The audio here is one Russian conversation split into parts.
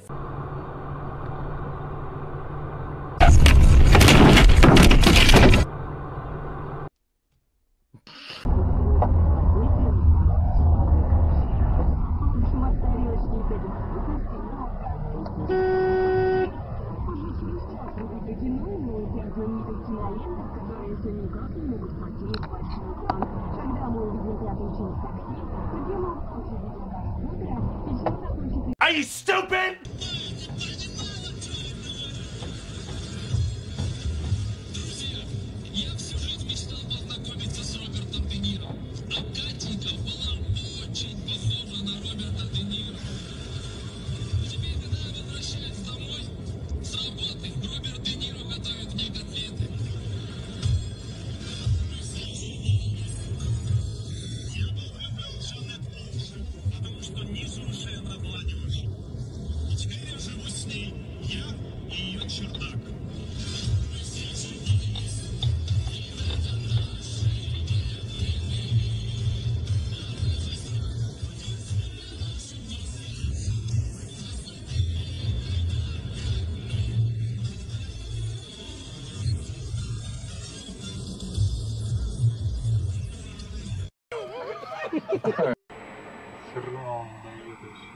Are you stupid? Я всю жизнь мечтал познакомиться с Робертом Де Ниро. А Катенька была очень похожа на Роберта Де Ниро. Теперь, когда я возвращаюсь домой с работы, Роберт Де Ниро готовит мне котлеты. Я был влюблен в Жанет Олсен, потому что несовершенно была девушка. И теперь я живу с ней, я и ее чердак. Храм, это все.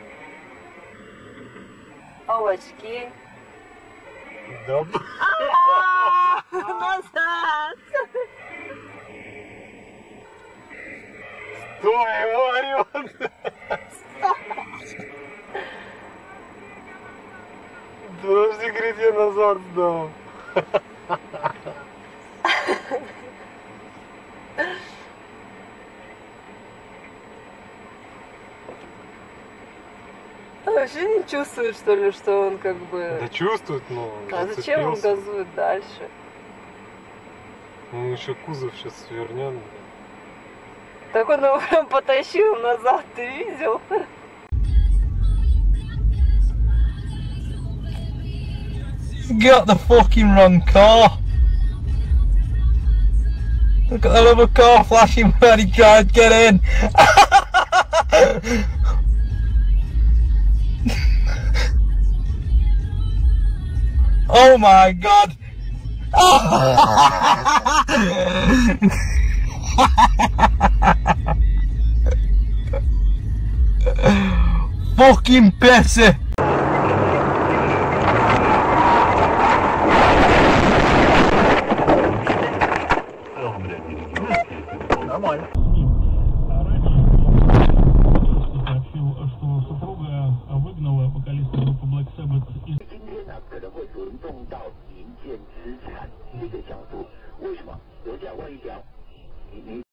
Овощки. Да. Назад! Стой, Марион! Подожди, говорит, я назад сдал. А вообще не чувствует, что ли, что он как бы... Да чувствует, но А зачем он зацепился. газует дальше? Он еще кузов сейчас свернет. Так он его прям потащил назад, ты видел? Got the fucking wrong car. Look at that other car flashing when he tried to get in. Oh my god. Fucking pissy. Нормально. Сообщил, что супруга выгнала вокалиста группы Black Sabbath из... 今天呢，可能会轮动到银建资产这个角度，为什么？油价万一掉，你